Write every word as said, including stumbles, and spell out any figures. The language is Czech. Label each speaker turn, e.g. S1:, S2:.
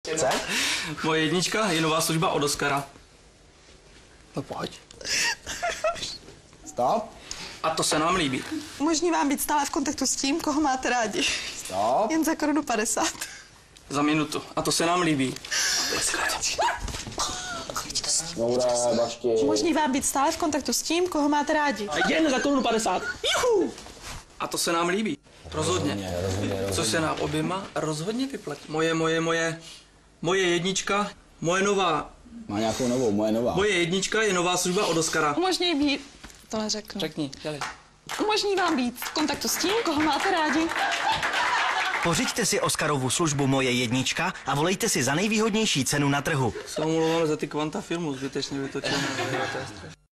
S1: Co?
S2: Moje jednička je nová služba od Oscara.
S1: No pojď. Stop.
S2: A to se nám líbí.
S3: Umožní vám být stále v kontaktu s tím, koho máte rádi.
S1: Stop.
S3: Jen za korunu padesát.
S2: Za minutu. A to se nám líbí.
S1: Dobré, bašti.
S3: Umožní vám být stále v kontaktu s tím, koho máte rádi.
S2: A jen za korunu padesát. Juhu! A to se nám líbí. Rozhodně.
S1: Rozhodně, rozhodně, rozhodně.
S2: Co se nám oběma rozhodně vyplatí. Moje, moje, moje, moje jednička, moje nová,
S1: Má nějakou novou, moje nová.
S2: moje jednička je nová služba od Oscara.
S3: Umožní být... To neřeknu.
S2: Řekni, dělej.
S3: Umožní vám být v kontaktu s tím, koho máte rádi.
S4: Pořiďte si Oscarovu službu Moje jednička a volejte si za nejvýhodnější cenu na trhu.
S2: Se omlouváme za ty kvanta filmu zbytečně vytočené.